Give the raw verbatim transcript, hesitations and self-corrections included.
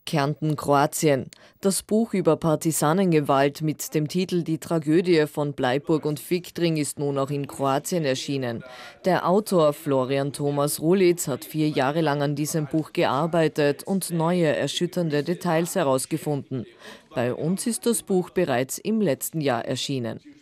Kärnten, Kroatien. Das Buch über Partisanengewalt mit dem Titel Die Tragödie von Bleiburg und Viktring ist nun auch in Kroatien erschienen. Der Autor Florian Thomas Rulitz hat vier Jahre lang an diesem Buch gearbeitet und neue, erschütternde Details herausgefunden. Bei uns ist das Buch bereits im letzten Jahr erschienen.